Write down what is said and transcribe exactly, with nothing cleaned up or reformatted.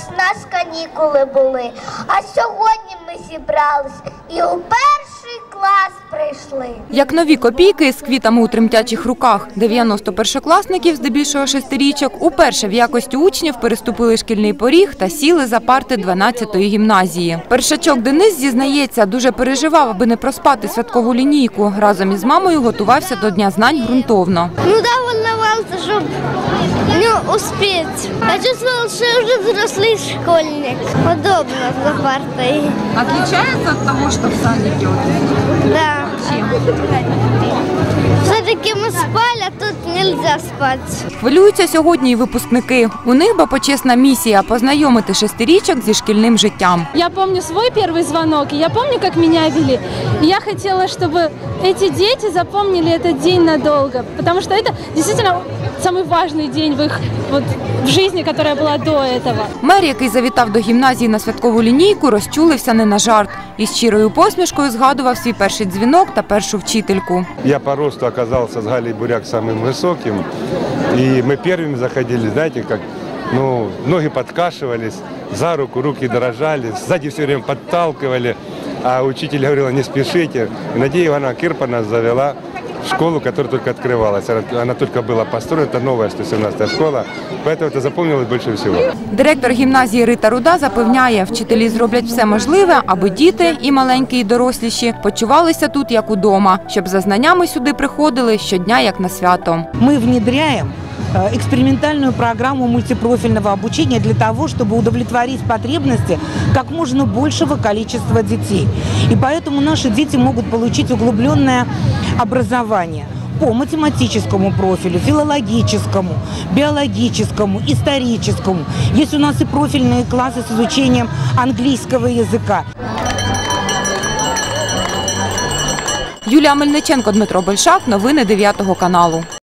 в нас канікули були. А сьогодні ми зібрались і у перший клас прийшли. Як нові копійки з квітами у тремтячих руках. дев'яносто першокласників, здебільшого шестирічок, уперше в якості учнів переступили шкільний поріг та сіли за парти дванадцятої гімназії. Першачок Денис зізнається, дуже переживав, аби не проспати святкову лінійку. Разом із мамою готувався до Дня знань ґрунтовно. Ну да, волновался, щоб не успеть. Я чувствовал, что я уже взрослый школьник. Удобно за партой. Отличается от того, що в садике? Да. Все-таки мы спали, а тут нельзя спать. Хвилюються сьогодні і випускники. У них бо почесна місія – познайомити шестирічок зі шкільним життям. Я помню свой первый звонок, и я помню, как меня вели. И я хотела, чтобы эти дети запомнили этот день надолго, потому что это действительно самый важный день в их вот, в жизни, которая была до этого. Мер, який завітав до гімназії на святкову лінійку, розчулився не на жарт. Із щирою посмішкою згадував свій перший дзвінок та першу вчительку. Я по росту оказался с Галей Буряк самым высоким, и мы первыми заходили, знаете, как, ну, ноги подкашивались, за руку, руки дрожали, сзади все время подталкивали, а учитель говорила, не спешите. И Надія Ивановна Кирпа нас завела в школу, которая только открывалась. Она только была построена, это новая сто семнадцатая школа, поэтому это запомнилось больше всего. Директор гімназії Рита Руда запевняє, вчителі зроблять все можливе, аби діти, і маленькі, і доросліші, почувалися тут як удома, щоб за знаннями сюди приходили щодня як на свято. Ми внедряємо экспериментальную программу мультипрофильного обучения для того, чтобы удовлетворить потребности как можно большего количества детей. И поэтому наши дети могут получить углубленное образование по математическому профилю, филологическому, биологическому, историческому. Есть у нас и профильные классы с изучением английского языка. Юлія Мельниченко, Дмитро Большак. Новини дев'ятого каналу.